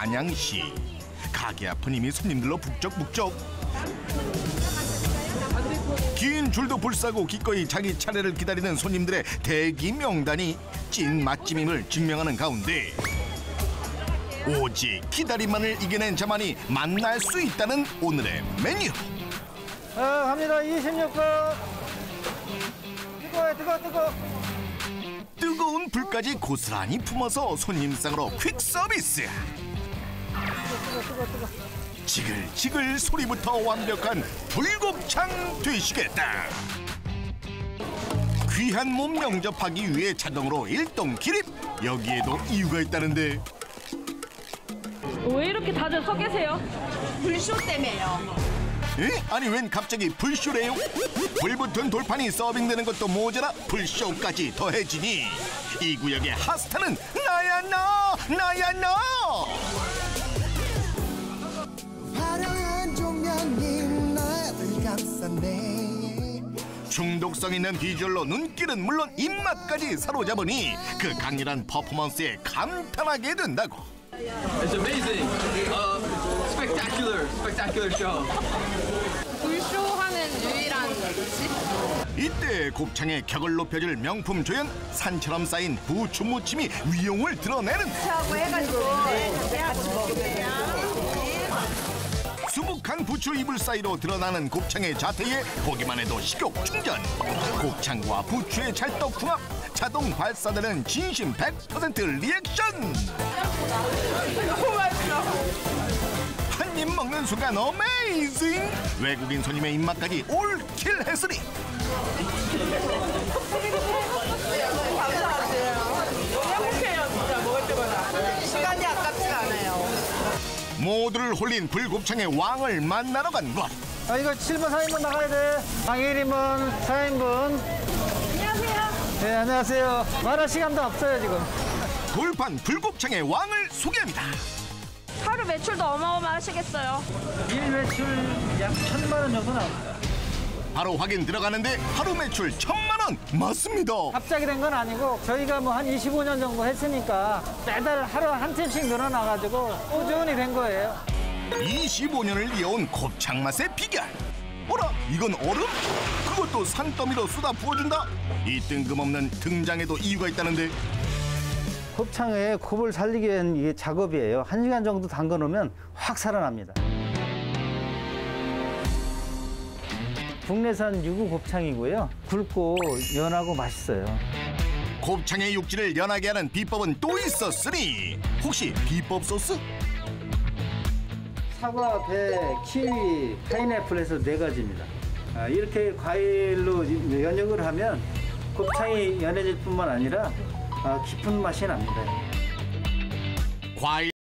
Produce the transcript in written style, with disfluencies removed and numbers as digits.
안양시. 가게 앞은 이미 손님들로 북적북적. 긴 줄도 불사고 기꺼이 자기 차례를 기다리는 손님들의 대기 명단이 찐 맛집임을 증명하는 가운데 오직 기다림만을 이겨낸 자만이 만날 수 있다는 오늘의 메뉴. 갑니다. 26번. 뜨거워. 뜨거운 불까지 고스란히 품어서 손님상으로 퀵 서비스. 뜨거. 지글지글 소리부터 완벽한 불곱창 되시겠다. 귀한 몸 영접하기 위해 자동으로 일동 기립. 여기에도 이유가 있다는데. 왜 이렇게 다들 서 계세요? 불쇼 때문에요. 에? 아니 웬 갑자기 불쇼래요? 불붙은 돌판이 서빙되는 것도 모자라 불쇼까지 더해지니 이 구역의 핫스타는 나야 나! 화려한 조명이 나를 감싸네. 중독성 있는 비주얼로 눈길은 물론 입맛까지 사로잡으니 그 강렬한 퍼포먼스에 감탄하게 된다고. It's amazing. Spectacular show. 불쇼하는 유일한 집. 이때 곱창의 격을 높여줄 명품 조연 산처럼 쌓인 부추 무침이 위용을 드러내는 하고 해가지고 같이 먹으면 수북한 부추 이불 사이로 드러나는 곱창의 자태에 보기만 해도 식욕 충전. 곱창과 부추의 찰떡궁합 자동 발사되는 진심 100% 리액션. 한 입 먹는 순간 어메이징. 외국인 손님의 입맛까지 올킬 했으니 행복해요. 진짜 먹을 때마다. 시간이 아깝지가 않아요. 모두를 홀린 불곱창의 왕을 만나러 간 곳. 이거 7번 4인분 나가야 돼. 1인분 4인분. 안녕하세요. 네, 안녕하세요. 말할 시간도 없어요 지금. 돌판 불곱창의 왕을 소개합니다. 하루 매출도 어마어마하시겠어요. 일 매출 약 1,000만 원 정도 나옵니다. 바로 확인 들어가는데 하루 매출 1,000만 원 맞습니다. 갑자기 된 건 아니고 저희가 뭐 한 25년 정도 했으니까 매달 하루 한 팀씩 늘어나가지고 꾸준히 된 거예요. 25년을 이어온 곱창 맛의 비결. 어라, 이건 얼음? 그것도 산더미로 쏟아 부어준다? 이 뜬금없는 등장에도 이유가 있다는데. 곱창의 곱을 살리기 위한 이게 작업이에요. 1시간 정도 담궈 놓으면 확 살아납니다. 국내산 유구 곱창이고요. 굵고 연하고 맛있어요. 곱창의 육질을 연하게 하는 비법은 또 있었으니 혹시 비법 소스? 사과, 배, 키위, 파인애플에서 4가지입니다. 이렇게 과일로 연육을 하면 곱창이 연해질 뿐만 아니라 깊은 맛이 납니다. 과일